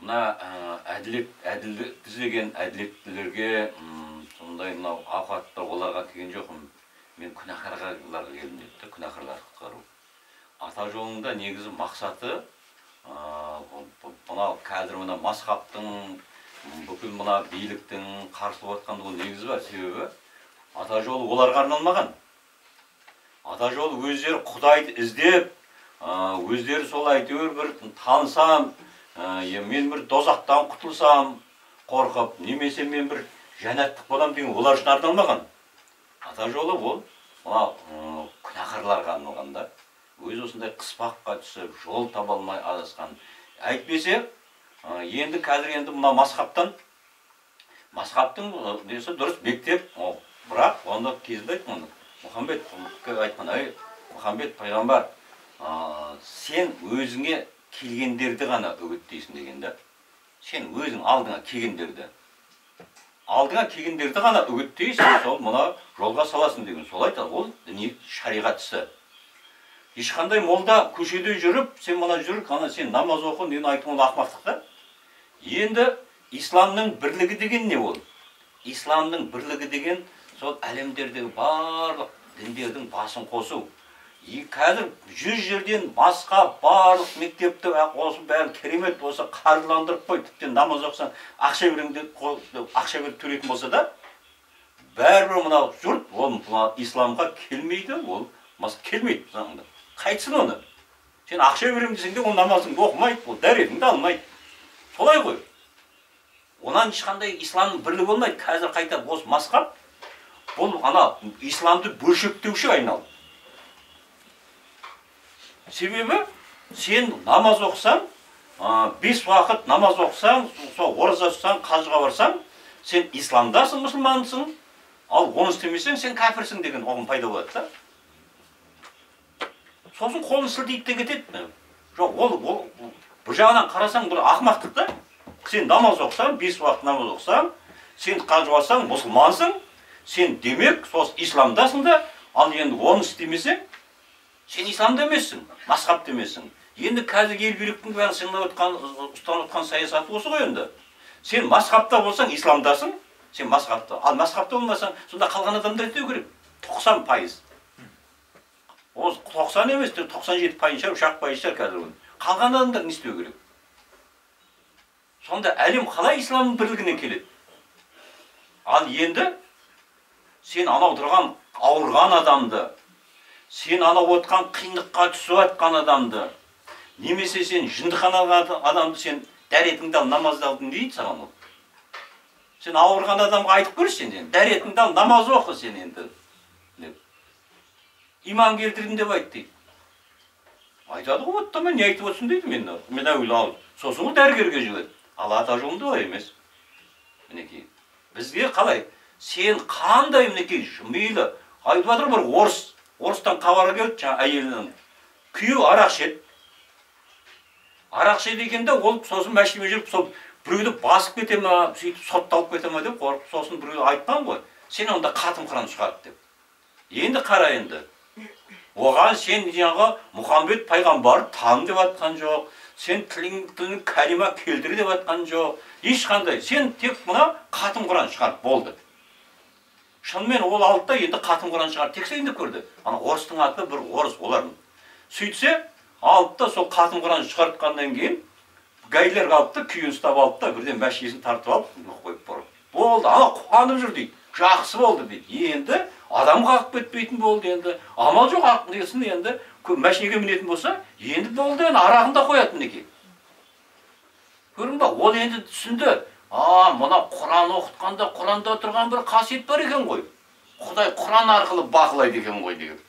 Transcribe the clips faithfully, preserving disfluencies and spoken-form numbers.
мына әділет әділдік іздеген әділеттілерге сондай мынау ауқатта оларға келген жоқпын. Мен күнәһарларға келдім деді, күнәһарларды құтқару. Ата жолында негізі мақсаты мынау қазір мына мазһабтың, бүкіл мына биліктің қарсы отқан ол негізі бар. Себебі ата жолы оларға арналмаған. Ата жолы өздері Құдайды іздеп, өздері сол әйтеуір бір танысам, мен бір дозақтан құтылсам, қорқып, немесе мен бір жәннаттық болам деген олар үшін арналмаған. Ата жолы ол күнәһарларға арналған да. Өз осындай қыспаққа түсіп, жол таба алмай адасқан. Әйтпесе, енді қазір енді мына мазһабтан, мазһабтың несі дұрыс мектеп, бірақ онда кезінде айтқан, Мұхаммед айтқан, ай, Мұхаммед пайғамбар, сен өзіңе келгендерді ғана үгіттейсің деген да. Сен өзің алдыңа келгендерді. Алдыңа келгендерді ғана үгіттейсің, сол мұна жолға саласың деген. Сол айтады, ол діни шариғат ісі. Ешқандай молда көшеде жүріп, сен мұна жүр, қана сен намаз оқы, нені айтып оны ақмақтық та. Енді исламның бірлігі деген не ол? Исламның бірлігі деген сол әлемдердегі барлық діндердің басын қосу. Қазір жүз жерден басқа барлық мектепті осы бәрін керемет болса қаржыландырып қой, тіптен намаз оқысаң ақша беріңді, ақша беріп төлейтін болса да, бәрібір мынау жұрт ол исламға келмейді, ол келмейді заңында. Қайтсын оны. Сен ақша берем десең де, ол намазыңды оқымайды, ол дәретіңді алмайды. Солай ғой. Онан ешқандай исламның бірлігі болмайды. Қазір қайта осы мазһаб, бұл ана исламды бөлшектеуші айналды. Себебі сен намаз оқысаң, бес уақыт намаз оқысаң, сол ораза ұстасаң, қажыға барсаң, сен исламдасың, мұсылмансың, ал оны істемесең, сен кәпірсің деген ұғым пайда болады да. Сосын қолын сілтейді де кетеді. Жоқ, ол бұл жағынан қарасаң, бұл ақымақтық та. Сен намаз оқысаң, бес уақыт намаз оқысаң, сен қажы барсаң, мұсылмансың, сен демек, сол исламдасың да, ал енді оны істемесең, сен исламда емессің, мазһабта емессің. Енді қазір ел биліктің бәрін сен ұстанып отқан саясаты осы ғой енді. Сен мазһабта болсаң, исламдасың, сен мазһабта. Ал мазһабта болмасаң, сонда қалған адамдар етеу керек. тоқсан пайыз. Осы тоқсан емес, тоқсан жеті пайыз шығар, үш пайыз шығар қазір оны. Қалған адамдар не істеу керек? Сонда әлем қалай исламның бірлігіне келеді? Ал енді сен анау тұрған ауырған адамды, сен анау отқан қиындыққа түсіп атқан адамды, немесе сен жындыханаға адамды сен дәретіңді ал, намазды алдың дейді саған ол. Сен ауырған адамға айтып көрсің сен, дәретіңді ал, намаз оқы сен енді. Иман келтірдім деп айт дейді. Айтады ғой, оттама не айтып отсын дейді мен. Мен әуелі ал, сосын ол дәрігерге жүреді. Ал ата жолында олай емес. Мінекей, бізге қалай? Сен қандай мінекей мейлі, айтып жатыр бір орыс, орыстан хабар келді, жаңа әйелінің күйеуі арақ ішеді. Арақ ішеді дегенде ол сосын машинамен жүріп, сол біреуді басып кете ме, сөйтіп сотталып кете ме деп қорқып, сосын біреу айтқан ғой. Сен онда қатым-құран шығады деп. Енді қара енді. Оған сен жаңағы Мұхаммед пайғамбар таным деп атқан жоқ. Сен тілің кәлима келтір деп атқан жоқ. Ешқандай. Сен тек мына қатым-құран шығарып болды. Шынымен ол алды да енді қатым-құран шығарып тексерейін деп көрді. Ана орыстың аты бір орыс олардың. Сөйтсе, алды да сол қатым-құран шығартқаннан кейін гайлер қалды да күйін ұстап алды да бірден мәшинесін тартып алып, қойып бұрып. Болды, ана қуанып жүр дейді. Жақсы болды дейді. Енді адам қағып кетпейтін болды енді. Амал жоқ ақ десін енді. Мәшинеге мінетін болса, енді болды енді арағын да қояды мінекей. Көрдің ба? Ол енді түсінді. А, мына Құран оқытқанда, Құранда тұрған бір қасиет бар екен ғой. Құдай Құран арқылы бақылайды екен ғой деген.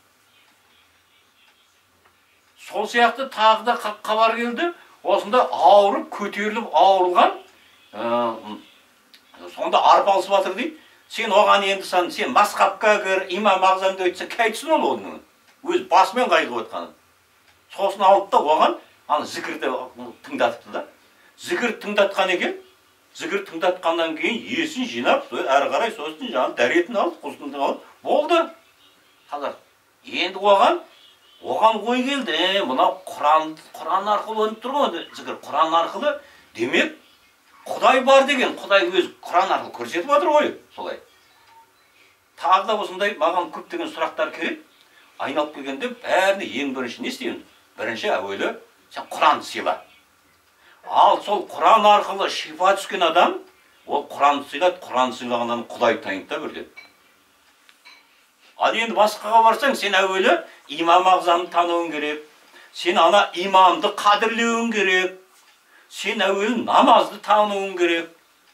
Сол сияқты тағы да хабар келді. Осында ауырып, көтеріліп ауырылған, сонда арпалысып жатыр дейді. Сен оған енді сен мазһабқа кір, имам ағзамды өйтсе, қайтсын ол оның. Өз басымен қайғып отқаны. Сосын алды да оған ана зікірді тыңдатыпты да. Зікір тыңдатқан екен. Зікір тыңдатқаннан кейін есін жинап, әрі қарай сосын жаңағы дәретін алып, құзғынды алып, болды. Қазір енді оған оған ой келді. Мына Құран Құран арқылы өніп тұр ғой, зікір Құран арқылы Демек, Құдай бар деген, Құдай өз Құран арқылы көрсетіп жатыр ғой, солай. Тағы да осындай маған көптеген сұрақтар керек. Айналып келгенде бәріне ең бірінші не істеймін? Бірінші әуелі сен Құранды сыйла. Ал сол Құран арқылы шифа түскен адам, ол Құранды сыйлады, Құран сыйлағаннан Құдай таниды да бірден. Ал енді басқаға барсаң, сен әуелі имам ағзамды тануың керек. Сен ана имамды қадірлеуің керек. Сен әуелі намазды тануың керек.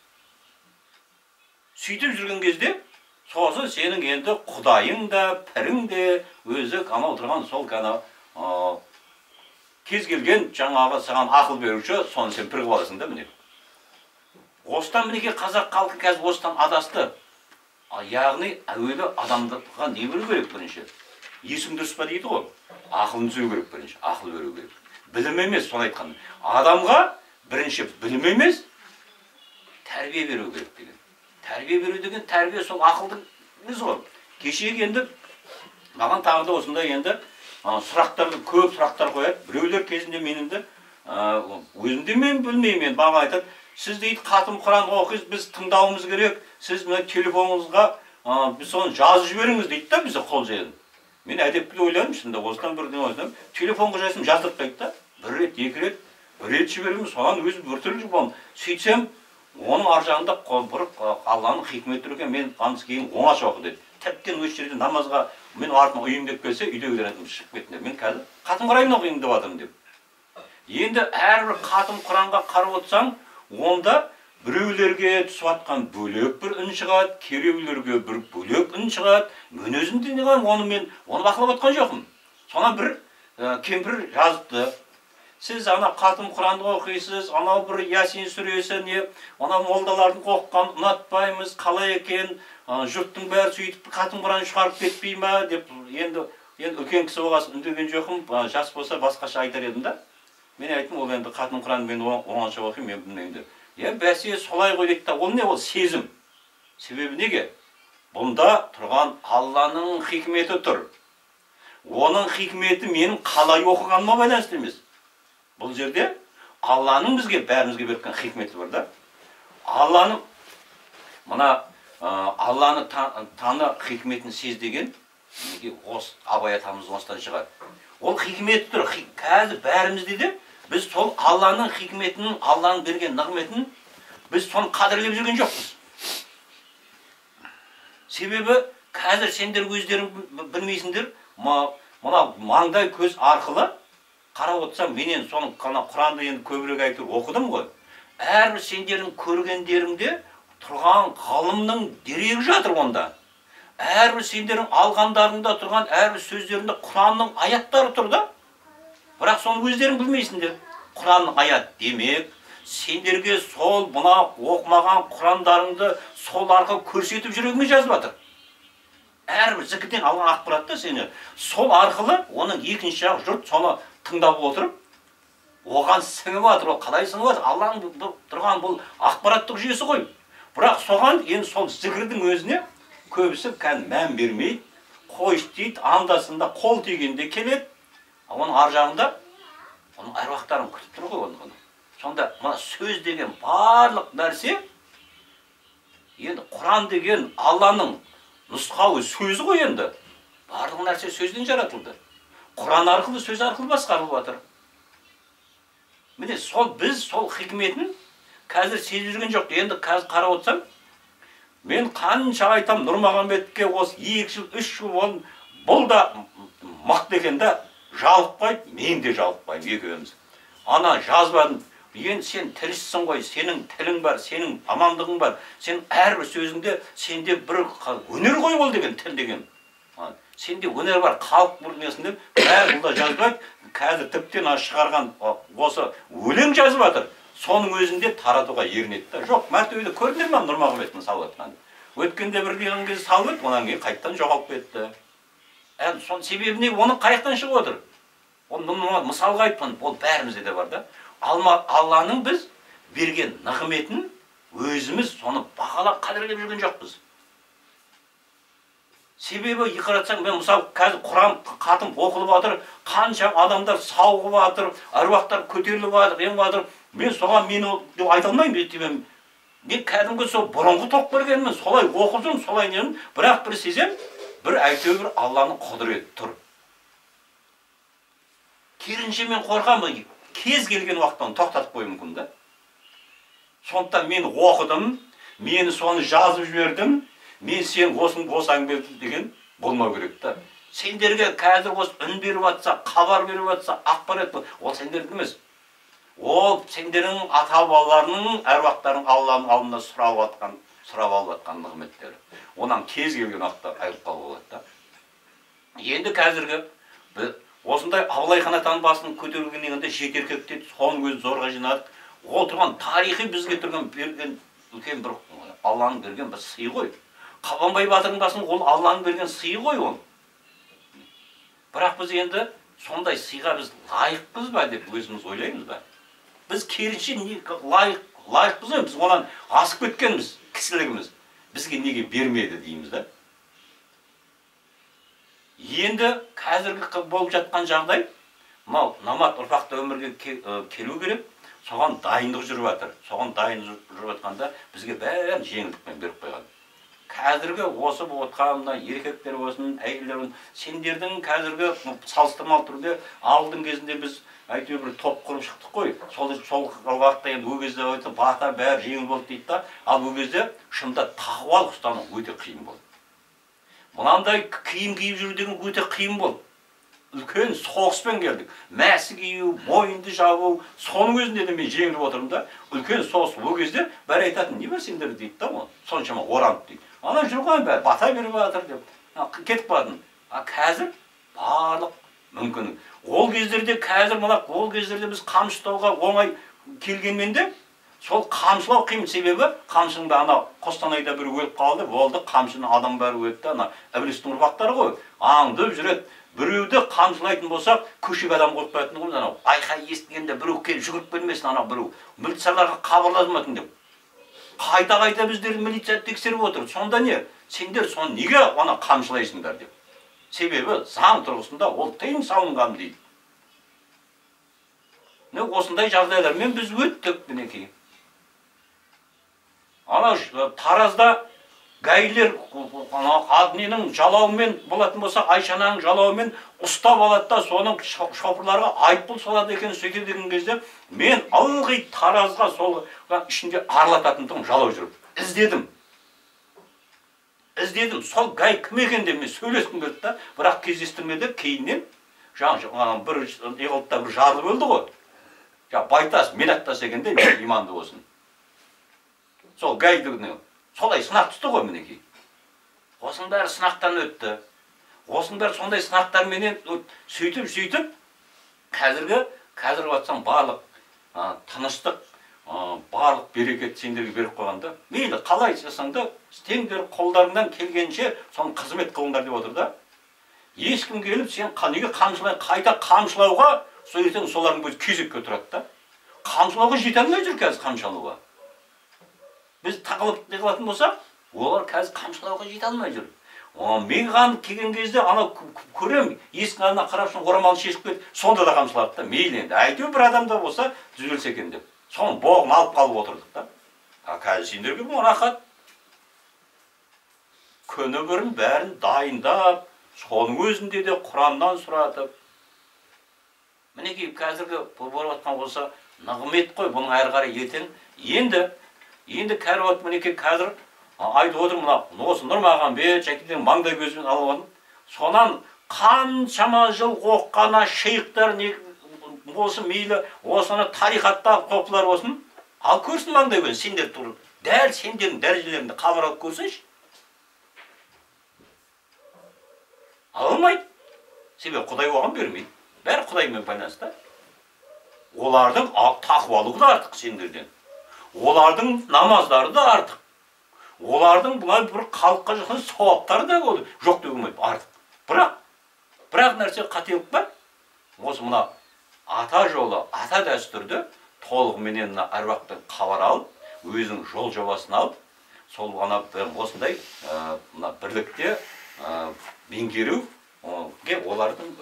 Сөйтіп жүрген кезде, сосын сенің енді Құдайың да, пірің де, өзі ана отырған сол кана кез келген жаңағы саған ақыл беруші, соны сен пір қылып аласың да міне. Осыдан мінеке қазақ халқы қазір осыдан адасты. Яғни әуелі адамдарға не беру керек бірінші? Есің дұрыс па дейді ғой. Ақылын түзеу керек бірінші, ақыл беру керек. Білім емес, соны айтқанда. Адамға бірінші білім емес, тәрбие беру керек деген. Тәрбие беру деген, тәрбие сол ақылдың өзі ғой. Кешегі енді маған тағы да осындай енді сұрақтарды, көп сұрақтар қояды. Біреулер кезінде меніңді өзімде мен білмеймін, маған айтады, сіз дейді қатым Құран оқисыз, біз тыңдауымыз керек, сіз мына телефоныңызға біз соны жазып жіберіңіз дейді да, бізде қол жайын. Мен әдепті ойладым, шында осыдан бірден ойладым, телефонға жазсам жаздырып қайды да, бір рет, екі рет, бір рет жіберемін, соған өзім біртүрлі боламын. Сөйтсем, оның ар жағында бұрып Алланың хикметі екен, мен қанысы кейін оңаша оқы деді. Тіптен осы жерде намазға мен артына ұйым деп келсе, үйде үйренетім шығып кетті. Мен қазір қатым Құраннан оқиын деп жатырмын деп. Енді әрбір қатым Құранға қарап отырсаң, онда біреулерге түсіп жатқан бөлек бір үн шығады, кейбіреулерге бір бөлек үн шығады. Мен өзім де оны мен оны бақылап отқан жоқпын. Сонан бір кемпір жазыпты. Сіз ана қатым Құранды оқисыз, анау бір Ясин сүресі не, анау молдалардың оқыған ұнатпаймыз, қалай екен, жұрттың бәрі сөйтіп қатым Құран шығарып кетпей ма деп, енді енді үлкен кісі болғасын үндеген жоқпын, жас болса басқаша айтар едім да. Мен айттым, ол енді қатым Құранды мен оңаша оқимын, мен білмеймін деп. Е, бәсе солай ғой дейді да, ол не, ол сезім. Себебі неге? Бұнда тұрған Алланың хикметі тұр. Оның хикметі менің қалай оқығаныма байланысты емес. Бұл жерде Алланың бізге, бәрімізге берген хикметі бар да. Алланың, мына Алланы таны хикметін сез деген, Абай атамыз осыдан шығады. Ол хикметі тұр. Қазір бәрімізде де біз сол Алланың хикметінің, Алланың берген нығметін біз соны қадірлеп жүрген жоқпыз. Себебі қазір сендер өздерің білмейсіңдер, мына маңдай көз арқылы қарап отырсам, менен соның Құранды енді көбірек айтып оқыдым ғой. Әрбір сендердің көргендеріңде тұрған ғалымның дерегі жатыр онда. Әрбір сендердің алғандарыңда тұрған әрбір сөздерінде Құранның аяттары тұр да. Бірақ соны өздерің білмейсіңдер. Құранның аят демек, сендерге сол мына оқымаған Құрандарыңды сол арқылы көрсетіп жүрегіңе жазып жатыр. Әрбір зікірден алған ақпаратты сені сол арқылы оның екінші жағы жұрт соны тыңдап отырып, оған сіңіп жатыр. Ол қалай сіңіп жатыр? Алланың тұрған бұл ақпараттық жүйесі ғой. Бірақ соған енді сол зікірдің өзіне көбісі кән мән бермейді, қойшы дейді, андасында қол тигенде келеді. Оның ар жағында оның әруақтарын күтіп тұр ғой оны. Сонда мына сөз деген барлық нәрсе, енді Құран деген Алланың нұсқауы сөзі ғой енді. Барлық нәрсе сөзден жаратылды. Құран арқылы, сөз арқылы басқарылып жатыр. Міне сол біз сол хикметін қазір сезіп жүрген жоқ. Енді қазір қарап отырсам, мен қанша айтам Нұрмағамбетке осы екі жыл, үш жыл болын, бұл да мықты екен да, жалықпайды, мен де жалықпаймын екеуміз. Ана жазбадым, енді сен тілшісің ғой, сенің тілің бар, сенің амандығың бар, сен әрбір сөзіңде сенде бір өнер ғой ол деген, тіл деген. Сенде өнер бар, халық бүрнесінде бәрі бұлда жазбайды. Қазір тіптен шығарған осы өлең жазып жатыр. Соның өзінде таратуға ерінеді. Жоқ, мәртебеде көрдіңдер ме Нұрмағамбеттің салып жатқан? Өткенде бір деген кезде салып еді, онан кейін қайттан жоғалып кетті. Ән соның себебі не? Оның қаяқтан шығып отыр? Оны мысалға айтпын, ол бәрімізде де бар да. Алланың біз берген нығметін өзіміз соны бағалап қадірлеп жүрген жоқпыз. Себебі қарасаң, мен мысалы қазір Құран қатым оқылып жатыр, қанша адамдар сауығып жатыр, әруақтар көтеріліп жатыр, еміп жатыр. Мен соған мені деп айта алмаймын деп. Мен кәдімгі сол бұрынғы тоқ бергенмін, солай оқыдым, солай немін, бірақ бір сезем, бір әйтеуір бір Алланың құдіреті тұр. Керінше мен қорқамын, кез келген уақыттан тоқтатып қою мүмкін да. Сондықтан мен оқыдым, мені соны жазып жібердім, мен сен осың болсаң деген болмау керек та. Сендерге қазір осы үн беріп жатса, хабар беріп жатса, ақпарат, ол сендердің емес. Ол сендердің ата-бабаларының, әруақтарының Алланың алдында сұрап жатқан, сұрап алып жатқан нығметтері. Онан кез келген уақытта айырып қалуға болады да. Енді қазіргі осындай Абылай хан атаның басын көтерілгенде жеті еркекті соның өзін зорға жинадық. Ол тұрған тарихи бізге тұрған берген үлкен бір Алланың берген бір сый ғой. Қабанбай батырдың басын ол Алланың берген сый ғой ол. Бірақ біз енді сондай сыйға біз лайықпыз ба деп өзіміз ойлаймыз ба? Біз керінше лайық, лайықпыз ба? Біз онан асып кеткеніміз, кісілігіміз. Бізге неге бермеді дейміз да? Енді қазіргі болып жатқан жағдай, мынау намат ұрпақты өмірге келу керек, соған дайындық жүріп жатыр. Соған дайындық жүріп жатқанда бізге бәрін жеңілдікпен беріп қойған. Қазіргі осы болып отқанына еркектер болсын, әйелдер болсын, сендердің қазіргі салыстырмалы түрде алдың кезінде біз әйтеуір бір топ құрып шықтық қой. Сол сол уақытта енді ол кезде бата бәрі жеңіл болды дейді да, ал ол кезде шынында тақуалық ұстану өте қиын болды. Мынандай киім киіп жүру деген өте қиын болды. Үлкен соғыспен келдік. Мәсі кию, мойынды жабу, соның өзінде де мен жеңіліп отырмын да. Үлкен соғыс ол кезде бәрі айтатын, не бар сендер дейді да, соншама оранып дейді. Ана жүрген бәрі бата беріп жатыр деп. Кетіп бардым. А қазір барлық мүмкін. Ол кездерде қазір мына ол кездерде біз қамшы ұстауға оңай келгенмен де сол қамшылау қиын, себебі қамшының да ана Қостанайда бір өліп қалды, болды, қамшының адам бәрі өліпті, ана Ібілістің ұрпақтары ғой, аңдып жүреді. Біреуді қамшылайтын болсақ, көшеге адам қойып қоятын ғой, анау айқай естігенде біреу келіп жүгіріп келмесін, анау біреу милицияларға хабарласмасын деп. Қайта-қайта біздерді милиция тексеріп отыр. Сонда не? Сендер соны неге ана қамшылайсыңдар деп. Себебі заң тұрғысында ол тыйым салынған дейді. Не осындай жағдайлармен біз өттік мінекей. Ана Таразда гайлер адненің жалауымен болатын болса, Айшананың жалауымен ұстап алады да, соның шопырларға айыппұл салады екен, сөйтеді деген кезде мен ылғи Таразға сол ішінде аралататындығым жалау жүріп. Іздедім. Іздедім. Сол гай кім екен деп мен сөйлескім келді да, бірақ кездестірмеді. Кейіннен жаңа бір иғылтта бір жарлы болды ғой. Байтас, мен аттас екенде иманды болсын. Сол гайдығының солай сынақ түсті ғой мінекей. Осының бәрі сынақтан өтті. Осының бәрі сондай сынақтарменен сөйтіп сөйтіп қазіргі қазір батсам барлық тыныштық, барлық берекет сендерге беріп қойғанда, мейлі қалай жасаң да сендер қолдарыңнан келгенше соны қызмет қылыңдар деп отыр да. Ешкім келіп сен неге қамшылай қайта қамшылауға сөйтсең солардың өзі кезекке тұрады да. Қамшылауға жете алмай жүр қазір қамшылауға. Біз тағылып қылатын болсақ, олар қазір қамшылауға жете алмай жүр. Мен ған келген кезде ана көрем, есіктің алдына қарап соң орамалын шешіп кетіп, сонда да қамшылады да. Мейлі енді, әйтеуір бір адамда болса түзелсе екен деп. Соны боғын алып қалып отырдық та. Қазір сендерге бұл рахат. Күні бірін бәрін дайындап, соның өзінде де Құраннан сұратып. Мінекей қазіргі болып жатқан болса, нығмет қой, бұның әрі қарай ертең. Енді Енді кәрі мінекей қазір айтып отыр, мына осы Нұрмағанбет Жәкеден маңдай көзбен алып алдым. Сонан қаншама жыл оққана шейхтар болсын, мейлі осыны тарихаттағы қоқылар болсын, ал көрсін маңдай көзін, сендер тұрып, дәл сендердің дәрежелерінде қабар алып көрсінші. Алмайды. Себебі Құдай оған бермейді. Бәрі Құдаймен байланысты. Олардың тақуалығы да артық сендерден. Олардың намаздары да артық. Олардың бұлай бір халыққа жақын сауаптары да жоқ деген артық. Бірақ, бірақ нәрсе қателік бар. Осы мына ата жолы, ата дәстүрді толығыменен әруақтан хабар алып, өзінің жол жобасын алып, сол ғана осындай бірлікте меңгеруге олардың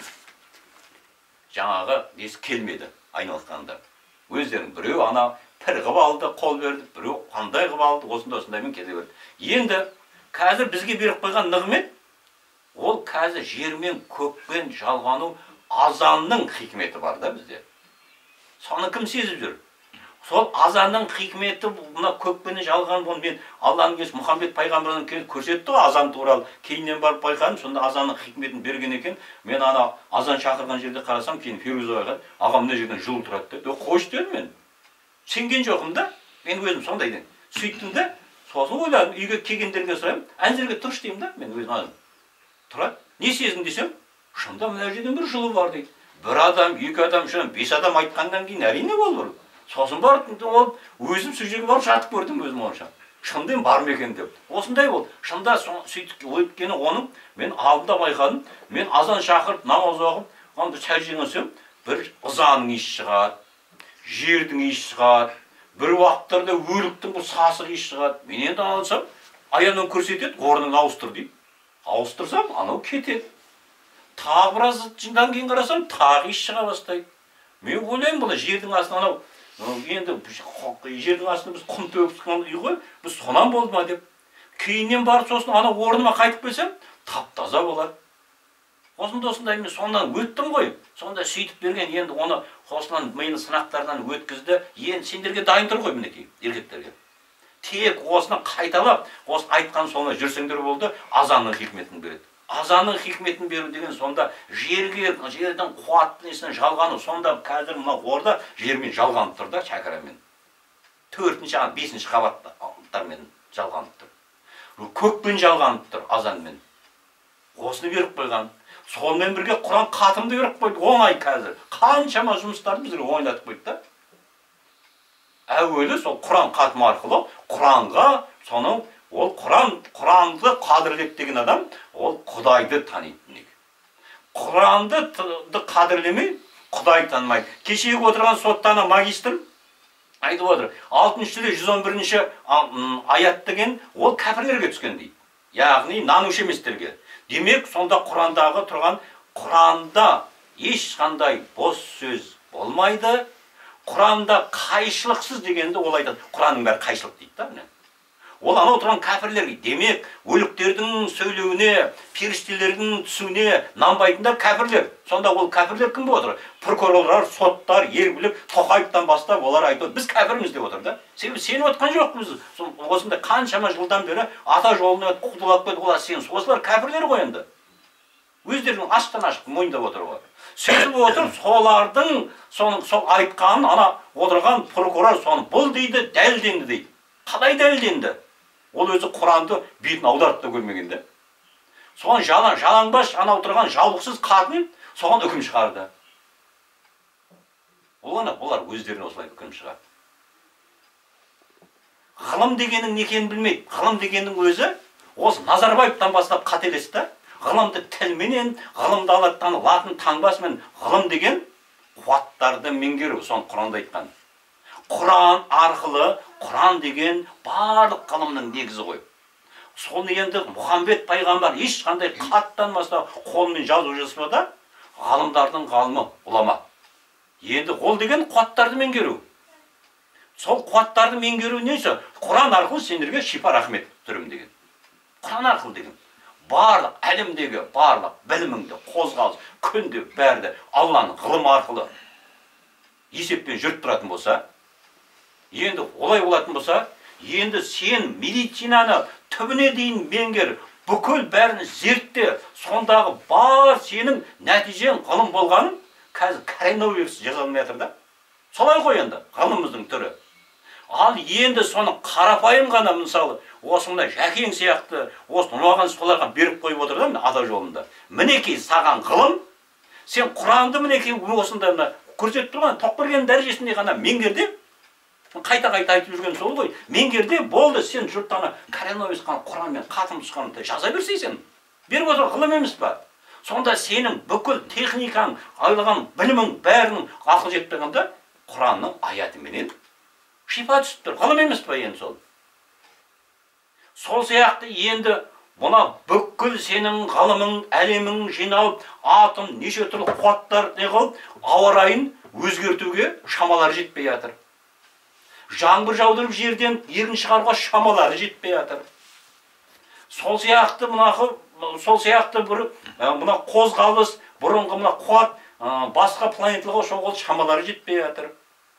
жаңағы несі келмеді айналысқанда. Өздерін біреу ана пір қып алды, қол берді, біреу қандай қып алды, осында осындаймен кете берді. Енді қазір бізге беріп қойған нығмет, ол қазір жермен көкпен жалғану азанның хикметі бар да бізде. Соны кім сезіп жүр? Сол азанның хикметі, мына көкпен жалған, оны мен Алланың келесі Мұхаммед пайғамбардан келіп көрсетті ғой азан туралы. Кейіннен барып байқадым, сонда азанның хикметін берген екен. Мен ана азан шақырған жерде қарасам, кейін Фируза байқадым, ағам мына жерден жыл тұрады деді. Қош дедім мен. Сенген жоқпын да, мен өзім сондайдың. Сөйттім да, сосын ойладым, үйге келгендерге сұраймын, әнзерге тұршы деймін да, мен өзім азым. Тұрады, не сездің десем, шында мына жерден бір жылы бар дейді. Бір адам, екі адам, шын, бес адам айтқаннан кейін әрине бол. Сосын барып, өзім сол жерге барып жатып көрдім өзім онша. Шындайым бар ма екен деп. Осындай болды. Шында сөйтіп өйткені оның мен алдында байқадым. Мен азан шақырып, намаз оқып, онда сәждеге түсем, бір ызаның иісі шығады, жердің иісі шығады, бір уақыттарда өліктің бұл сасық иісі шығады. Мен енді алсам, аяғынан көрсетеді, орнын ауыстыр дейді. Ауыстырсам, анау кетеді. Тағы біраз жындан кейін қарасам, тағы иіс шыға бастайды. Мен ойлаймын, бұл жердің астынан анау енді жердің астында біз құм төгіскен үй ғой, біз сонан болды ма деп. Кейіннен барып сосын ана орныма қайтып келсем, тап-таза болады. Осында осындай мен сондан өттім ғой. Сонда сөйтіп берген, енді оны осынан мені сынақтардан өткізді. Енді сендерге дайын тұр ғой мінекей, еркектерге. Тек осыны қайталап, осы айтқан соны жүрсеңдер болды, азанның хикметін береді. Азанның хикметін беру деген сонда жерге, жердің қуатты несін жалғану, сонда қазір мына орда жермен жалғанып тұр да, шәкірамен. Төртінші, бесінші қабаттармен жалғанып тұр. Көкпен жалғанып тұр, азанмен. Осыны беріп қойған. Сонымен бірге Құран қатымды беріп қойды, оңай қазір. Қаншама жұмыстарды бізге оңайлатып қойды да. Әуелі сол Құран қатымы арқылы, Құранға соның ол Құран, Құранды қадірлеп деген адам, ол Құдайды таниды. Құранды қадірлемей, Құдай танымайды. Кешегі отырған соттана магистр айтып отыр. алтыншы жүз он бірінші аят деген ол кәпірлерге түскен дейді. Яғни нанушы еместерге. Демек, сонда Құрандағы тұрған Құранда ешқандай бос сөз болмайды. Құранда қайшылықсыз дегенді ол айтады. Құранның бәрі қайшылық дейді да. Ол анау тұрған кәпірлерге, демек, өліктердің сөйлеуіне, періштелердің түсуіне нанбайтындар кәпірлер. Сонда ол кәпірлер кім болып отыр? Прокурорлар, соттар, ергілік, Тоқаевтан бастап олар айтады, біз кәпірміз деп отыр да. Себебі сеніп отқан жоқпыз. Осында қаншама жылдан бері ата жолына құтылып кетіп, олар сен, осылар кәпірлер ғой енді. Өздерінің аштан ашық мойындап отыр ғой. Сөйтіп отыр, солардың сол айтқанын ана отырған прокурор соны бұл дейді, дәлденді дейді. Қалай дәлденді? Ол өзі Құранды бетін аударып та көрмегенде. Соған жалаң, жалаңбаш ана отырған жаулықсыз қатын соған үкім шығарды. Олар, олар өздеріне осылай үкім шығарды. Ғылым дегенің не екенін білмейді. Ғылым дегеннің өзі осы Назарбаевтан бастап қателесті. Ғылымды тілменен, ғылымды алаттан латын таңбасымен ғылым деген қуаттарды меңгеру, соны Құранда айтқан. Құран арқылы, Құран деген барлық ғылымның негізі ғой. Соны енді Мұхаммед пайғамбар ешқандай қаттанмаса қолмен жазу жасамада, ғалымдардың ғалымы, ұлама. Енді ол деген қуаттарды меңгеру. Сол қуаттарды меңгеру несі? Құран арқылы сендерге шипа рахмет түрім деген. Құран арқылы деген. Барлық әлемдегі барлық біліміңді, қозғалыс, күнде бәрді Алланың ғылымы арқылы есеппен жүріп тұратын болса, енді олай болатын болса, енді сен медицинаны түбіне дейін меңгер, бүкіл бәрін зертте, сондағы бар сенің нәтижең ғылым болғанын қазір коронавирус жазалмай жатыр да. Солай ғой енді ғылымымыздың түрі. Ал енді соны қарапайым ғана, мысалы, осында Жәкең сияқты, осы ұнаған соларға беріп қойып отыр да, ата жолында. Мінекей саған ғылым, сен Құранды мінекей осында көрсетіп тұрған, тоқберген дәрежесінде ғана меңгерде, қайта-қайта айтып жүрген сол ғой, меңгерде болды, сен жұрттаны коронавирус қан Құранмен қатым тұсқанды жаза берсейсің. Беріп отыр ғылым емес па? Сонда сенің бүкіл техникаң, айлаған білімің бәрінің ақыл жетпегенде Құранның аятыменен шипа түсіп тұр. Ғылым емес па енді сол? Сол сияқты енді Бұна бүкіл сенің ғалымың, әлемің жиналып, атом, неше түрлі қуаттар не қылып, ауа райын өзгертуге шамалары жетпей жатыр. Жаңбыр жаудырып жерден егін шығаруға шамалары жетпей жатыр. Сол сияқты мынақы, сол сияқты бір мына қозғалыс, бұрынғы мына қуат басқа планеталарға шоғыл шамалары жетпей жатыр.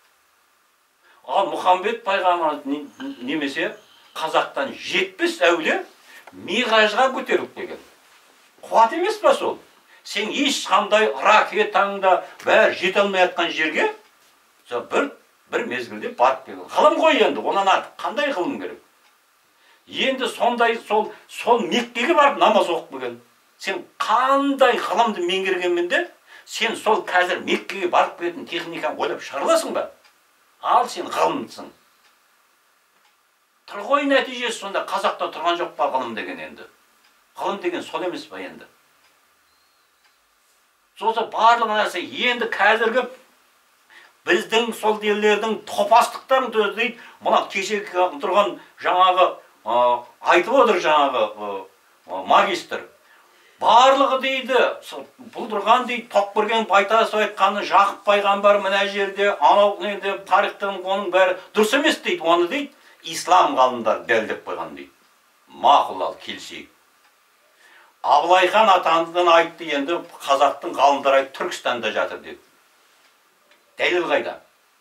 Ал Мұхаммед пайғамбар немесе қазақтан жетпіс әулие миғражға көтеріліп келген. Қуат емес па сол? Сен ешқандай ракетаңда бәрі жете алмай жатқан жерге бір бір мезгілде барып келген. Ғылым ғой енді, онан артық қандай ғылым керек? Енді сондай сол сол Меккеге барып намаз оқып келген. Сен қандай ғылымды меңгергенмен де сен сол қазір Меккеге барып келетін техниканы ойлап шығарыласың ба? Ал сен ғылымдысың. Тұр ғой нәтижесі сонда қазақта тұрған жоқ па ғылым деген енді? Ғылым деген сол емес па енді? Сосы барлық нәрсе енді қазіргі біздің сол делердің топастықтарын дейді. Мұна кешегі тұрған жаңағы айтып отыр жаңағы магистр. Барлығы дейді, бұл тұрған дейді, Тоқберген Байтасов айтқаны Жақып пайғамбар мына жерде, анау неде тарихтың оның бәрі дұрыс емес дейді, оны дейді, ислам ғалымдар дәлдеп қойған дейді. Мақұл ал келсек. Абылай хан атандыдан айтты, енді қазақтың ғалымдары айтты, Түркістанда жатыр деді. Дәлел қайда?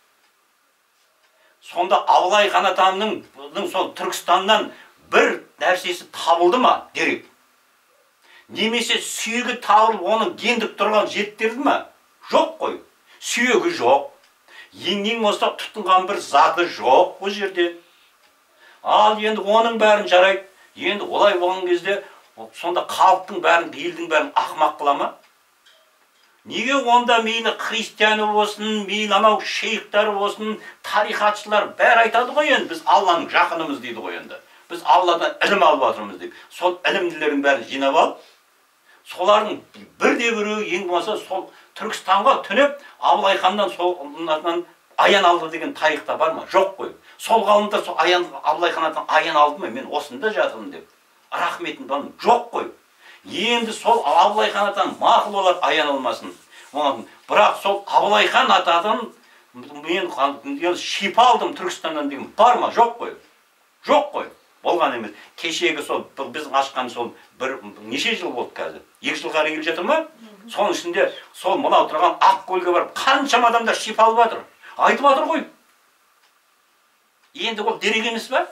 Сонда Абылай хан атамның сол Түркістаннан бір нәрсесі табылды ма? Дерек. Немесе сүйегі табылып, оның гендік тұрған жеттерді ма? Жоқ қой. Сүйегі жоқ. Ең-ең болса тұтынған бір заты жоқ бұл жерде. Ал енді оның бәрін жарайды. Енді олай болған кезде сонда халықтың бәрін, елдің бәрін ақымақ қыла ма? Неге онда мейлі христианы болсын, мейлі анау шейхтары болсын, тарихатшылар бәрі айтады ғой енді, біз Алланың жақынымыз дейді ғой енді. Біз Алладан ілім алып жатырмыз деп. Сол ілімділердің бәрін жинап алып, солардың бірде біреуі ең болмаса сол Түркістанға түнеп, Абылай ханнан сол аян алды деген тарихта бар ма? Жоқ қой. Сол ғалымдар сол аян Абылай ханнан аян алды ма? Мен осында жатырмын деп. Рахметін барын жоқ қой. Енді сол Абылай хан атадан мақұл олар аян алмасын. Бірақ сол Абылай хан атадан мен шипа алдым Түркістаннан деген бар ма? Жоқ қой. Жоқ қой. Болған емес. Кешегі сол біздің ашқан сол бір неше жыл болды қазір? Екі жылға келіп жатыр ма? Соның ішінде сол мынау тұрған Ақкөлге барып қаншама адамдар шипа алып жатыр. Айтып жатыр ғой. Енді ол дерек емес па?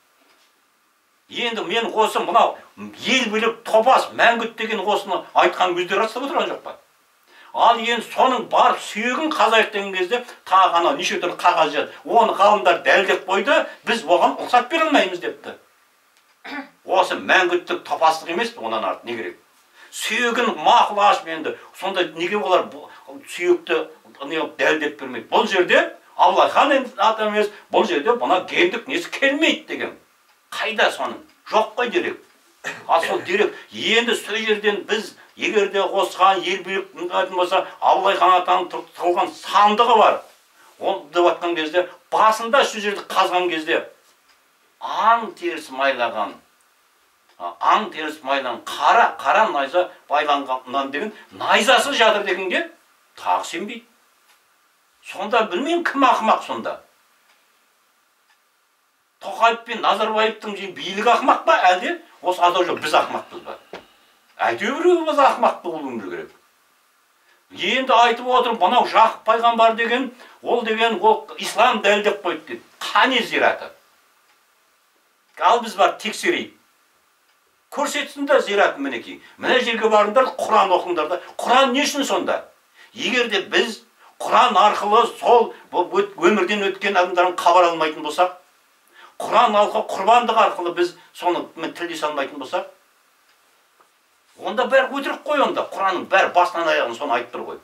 Енді мен осы мынау ел біліп топас мәңгүт деген осыны айтқан өздері растап отырған жоқ па? Ал енді соның барып сүйегін қазайық деген кезде тағы ана неше түрлі қағаз жазды. Оны ғалымдар дәлдеп қойды, біз оған рұқсат бере алмаймыз депті. Осы мәңгүттік топастық емес пе, онан артық не керек? Сүйегін мақұл ашып енді, сонда неге олар сүйекті дәлдеп бермейді? Бұл жерде Абылай хан ата емес, бұл жерде бұна гендік несі келмейді деген. Қайда соның? Жоқ қой дерек. Ал сол дерек, енді сол жерден біз егерде осыған ел билік болса, Абылай хан атаның тұрған сандығы бар. Ол деп атқан кезде, басында сол жерді қазған кезде, аң теріс майлаған, аң теріс майлаған, қара, қара найза байланғаннан деген, найзасы жатыр дегенге, тағы сенбейді. Сонда білмеймін кім ақымақ сонда. Тоқаев пен Назарбаевтың билігі ақымақ па, әлде осы адал жоқ, біз ақымақпыз ба? Әйтеуір біз ақымақ болуымыз керек. Енді айтып отырып, мынау Жақып пайғамбар деген, ол деген ол ислам дәлдеп қойды дейді. Қане зираты? Ал біз бар тексерейік. Көрсетсін де зиратын мінекей. Мына жерге барыңдар, Құран оқыңдар да. Құран не үшін сонда? Егер де біз Құран арқылы сол өмірден өткен адамдарын хабар алмайтын болсақ, Құран арқылы, құрбандық арқылы біз соны тілдесе алмайтын болсақ, онда бәрі өтірік қой онда. Құранның бәрі басынан аяғын соны айтып тұр ғой.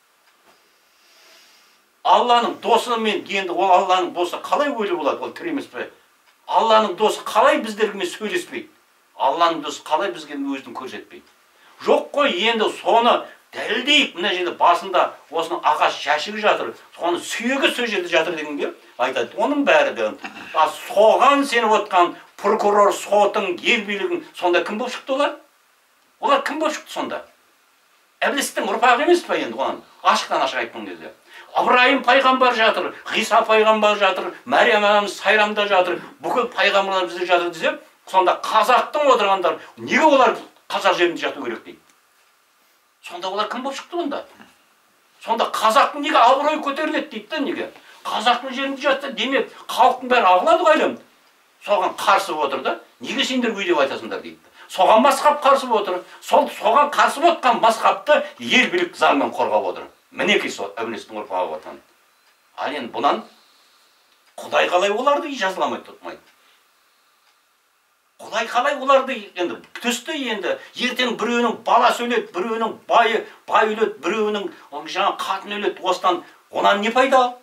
Алланың досы мен енді ол Алланың досы қалай өлі болады? Ол тірі емес пе? Алланың досы қалай біздермен сөйлеспейді? Алланың досы қалай бізге өзін көрсетпейді? Жоқ қой, енді соны дәлдейік. Мына жерде басында осының ағаш жәшігі жатыр, соны сүйегі сол жерде жатыр дегенге айтады. Оның бәрі де соған сеніп отқан прокурор, сотың, ел билігің, сонда кім болып шықты олар? Олар кім болып шықты сонда? Іблістің ұрпағы емес па енді оған? Ашықтан ашық айтқан кезде. Ыбырайым пайғамбар жатыр, Ғиса пайғамбар жатыр, Мәриям анамыз сайрамда жатыр, бүкіл пайғамбарлар бізде жатыр десе, сонда қазақтың отырғандар, неге олар қазақ жерінде жату керек дейді? Сонда олар кім болып шықты онда? Сонда қазақтың неге абыройы көтеріледі дейді да неге? Қазақтың жерінде жатса демек халықтың бәрі ағылады ғайлым. Соған қарсы отыр да, неге сендер өй деп айтасыңдар дейді. Соған масқап қарсы отыр. Сол соған қарсы отқан масқапты ел билік заңмен қорғап отыр. Мінекей сол әулестің ұрпағы отқан. Ал енді бұнан Құдай қалай оларды жазаламай тұтмайды? Құдай қалай оларды енді түсті енді ертең біреуінің баласы өледі, біреуінің байы бай өледі, біреуінің жаңа қатын өледі, осыдан онан не пайда?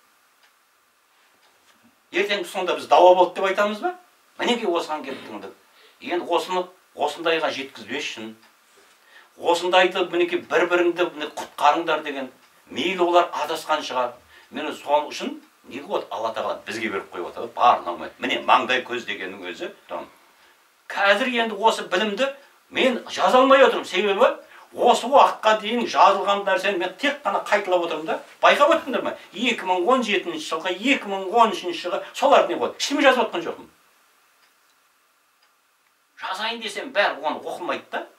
Ертең сонда біз дауа болды деп айтамыз ба? Мінекей осыған келіп тыңдық. Енді осыны осындайға жеткізбес үшін осындайды мінекей бір-біріңді құтқарыңдар деген мейлі олар адасқан шығар. Мені сол үшін неге от Алла тағала бізге беріп қойып отыр, барын алмайды. Міне маңдай көз дегеннің өзі. Қазір енді осы білімді мен жаза алмай отырмын. Себебі осы уақытқа дейін жазылған нәрсені мен тек қана қайталап отырмын да. Байқап өттіңдер ме? екі мың он жетінші жылға, екі мың он үшінші жылға солар не болды? Ештеңе жазып отқан жоқпын. Жазайын десем бәрі оны оқылмайды да.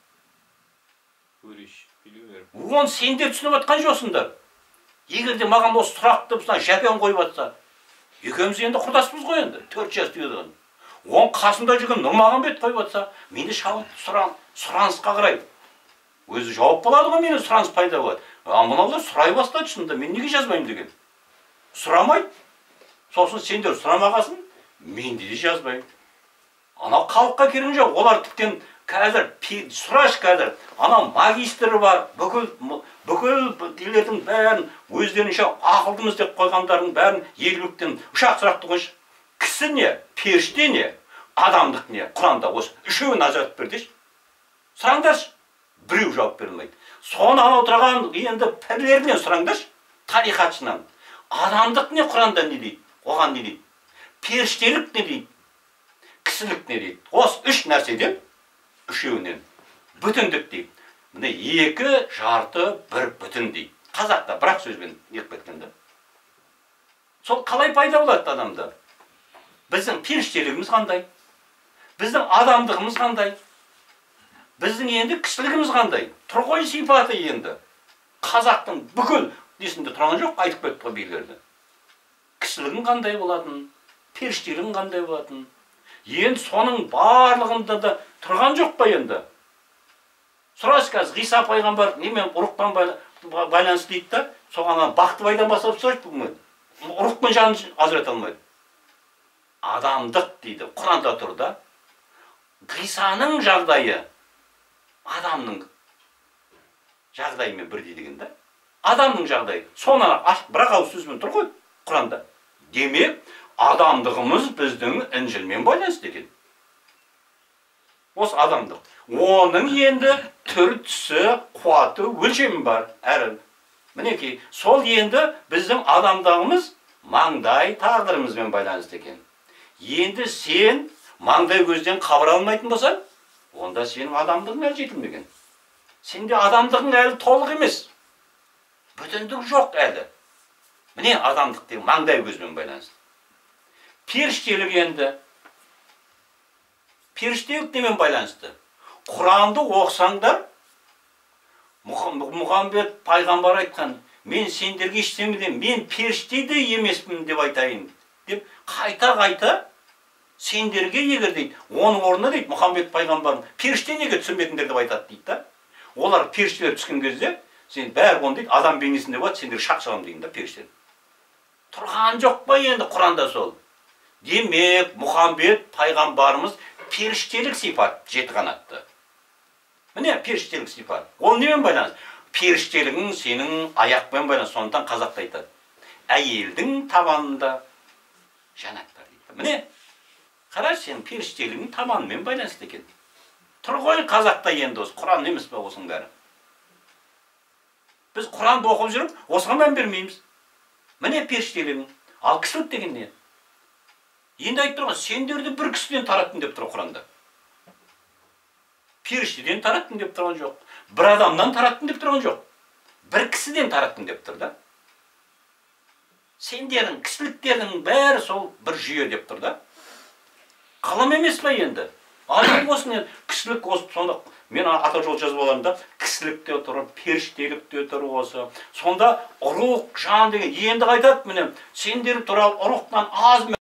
Оны сендер түсініп отқан жоқсыңдар. Егер де маған осы сұрақты жапен қойып жатса, екеуміз енді құрдаспыз ғой енді, төрт жас түйедіған. Оның қасында жүрген Нұрмағамбет қойып жатса, мені шабыт сұранысқа қарай. Өзі жауап болады ғой, мені сұраныс пайда болады. А мынаулар сұрай бастады шынында, мен неге жазбаймын деген. Сұрамайды. Сосын сендер сұрамағасын, мен де жазбаймын. Анау халыққа керегі жоқ, олар тіптен қазір сұрашы қазір, анау магистрі бар, бүкіл бүкіл дилердің бәрін өздерінше ақылдымыз деп қойғандардың бәрін елгіліктен ұшақ сұрақты қойшы. Кісі не, періште не, адамдық не, Құранда осы үшеуін ажыратып бердеші. Сұраңдаршы, біреу жауап берілмейді. Соны анау тұрған енді пірлерінен сұраңдаршы, тарихатшынан. Адамдық не, Құранда не дейді, оған не дейді, періштелік не дейді, кісілік не дейді. Осы үш нәрседен, үшеуінен бүтіндік дейді. Міне екі жарты бір бүтін дейді. Қазақта бірақ сөзбен еп кеткенде. Сол қалай пайда болады адамда? Біздің періштелігіміз қандай? Біздің адамдығымыз қандай? Біздің енді кісілігіміз қандай? Тұрғой сипаты енді. Қазақтың бүкіл десінде тұрған жоқ, айтып кетті ғой билерді. Кісілігің қандай болатын? Періштелігің қандай болатын? Енді соның барлығында да тұрған жоқ па енді? Сұрасы қазір, Ғиса пайғамбар немен ұрықпен байланысты дейді да, соған бақты байдан бастап сұрайды бүгін. Ұрықпен жанын ажырата алмайды. Адамдық дейді, Құранда тұр да. Ғисаның жағдайы адамның жағдайымен бірдей деген да. Адамның жағдайы. Соны бірақ ауыз сөзбен тұр ғой Құранда. Демек, адамдығымыз біздің Інжілмен байланысты екен. Осы адамдық. Оның енді түр, түсі, қуаты, өлшемі бар. Әрі. Мінекей, сол енді біздің адамдығымыз маңдай тағдырымызбен байланысты екен. Енді сен маңдай көзден қабыра алмайтын болсаң, онда сенің адамдығың әлі жетілмеген. Сенде адамдығың әлі толық емес. Бүтіндік жоқ әлі. Міне адамдық деген маңдай көзбен байланысты. Періштелік енді. Періштелік немен байланысты? Құранды оқысаңдар, Мұхаммед пайғамбар айтқан, мен сендерге ештемеден, мен періште де емеспін деп айтайын. Деп қайта-қайта сендерге егер дейді, оның орнына дейді, Мұхаммед пайғамбардың періште неге түсінбедіңдер деп айтады дейді да. Олар періштелер түскен кезде, сен бәрі оны дейді, адам бейнесінде болады, сендер шақшығам дейін да періштелер. Тұрған жоқ па енді Құранда сол? Демек, Мұхаммед пайғамбарымыз періштелік сипат жеті қанатты. Міне періштелік сипат. Ол немен байланысты? Періштелігің сенің аяқпен байланысты. Сондықтан қазақта айтады. Әйелдің табанында жанаттар дейді. Міне, қараш, сенің періштелігің табанымен байланысты екен. Тұр ғой қазақта енді осы Құран емес пе осының бәрі? Біз Құранды оқып жүріп, осыған мән бермейміз. Міне періштелігің. Ал кісілік деген не? Енді айтып тұрған, сендерді бір кісіден тараттым деп тұр Құранда. Періштеден тараттым деп тұрған жоқ. Бір адамнан тараттым деп тұрған жоқ. Бір кісіден тараттым деп тұр да. Сендердің кісіліктердің бәрі сол бір жүйе деп тұр да. Қалам емес па енді? Адам болсын енді, кісілік осы, сонда мен ата жол жазып аларымда кісілікте тұр, періштелікте тұр осы. Сонда ұруқ, жан деген енді қайтады міне, сендер туралы ұруқтан аз